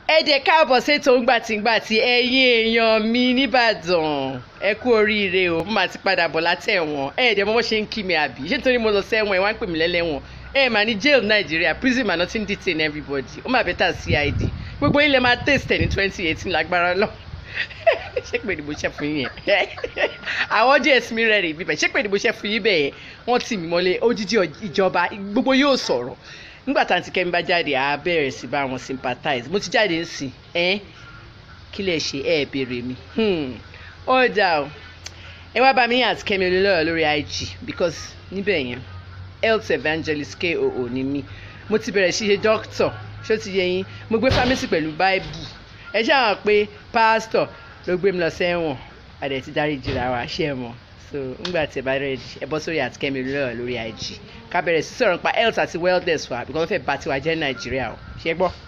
ẹ jẹ́ káàbọ̀ sétò ńgbàtí ẹ̀yin èèyàn mi nìbàdàn ẹ kú oríire o mo máa ti padà bọ̀ látẹ̀wọ̀n ẹ dẹ̀ mọ́ bó ṣe ń kí mi àbí ṣé nítorí mo lọ sẹ́wọ̀n ẹ wá ń pè mí lẹ́lẹ́wọ̀n ẹ mà ní jail Nigeria prison ma nothing detain everybody ó mà bẹ́tà CID gbogbo ilẹ̀ máa taste ẹ̀ ní 2018 lágbára lọ ṣé pé ìdìbò ṣe fún yín yẹn àwọn JS mi rẹ̀ rè bíbẹ̀ ṣé pé ìdìbò ṣe fún yín bẹ́ẹ̀ wọ́n tì mí mọ́lé odidi ìjọba gbogbo yóò sọ̀rọ̀ nígbà tá à ń ti Kẹ́mi bá jáde àá bẹ̀rẹ̀ sí bá wọn sympathize mo ti jáde ń sìn kí lè ṣe béèrè mi ó dà o ẹ wá bá mi àti Kẹ́mi Olúlọ́yọ̀ lórí IG because níbẹ̀ yẹn health evangelist KOO ni mí mo ti bẹ̀rẹ̀ sí ṣe doctor ṣó ti yẹ yín mo gbé pharmacy pẹ̀lú bible ẹ ṣáà pé pastor ló gbé mi lọ sẹ́wọ̀n àdẹ̀ ti dárí jìra wa ṣé ẹ mọ̀ so ngbà tí ẹ bá rẹ̀ ẹ bọ́ sórí àti Kẹ́mi Olúlọ́yọ̀ lórí IG ká bẹ̀rẹ̀ sí sọ̀rọ̀ nípa health àti wellness wa because wọ́n fẹ́ bá tiwa jẹ́ Nàìjíríà o ṣé gbọ́.